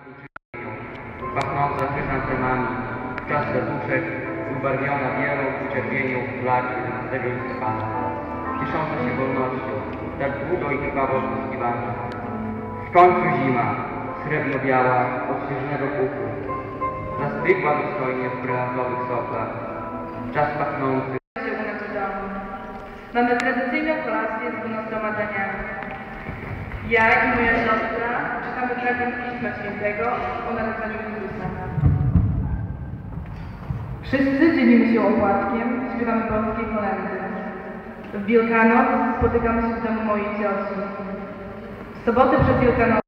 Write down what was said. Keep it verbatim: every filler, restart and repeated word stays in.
pachnąca chryzantemami, czas serduszek, ubarwiona bielą i czerwienią flag jedenastego listopada, ciesząca się wolnością, tak długo i krwawo poszukiwana. W końcu zima, srebrno-biała, od śnieżnego puchu, zastygła dostojnie w brylantowych soplach, czas pachnący. Mamy tradycyjną kolację z zgromadzeniami. Ja i moja siostra czytamy fragment Pisma Świętego o narodzeniu Jezusa. Wszyscy dzielimy się opłatkiem, śpiewamy polskie kolędy. W Wielkanoc spotykamy się w domu mojej cioci. W sobotę przed Wielkanocą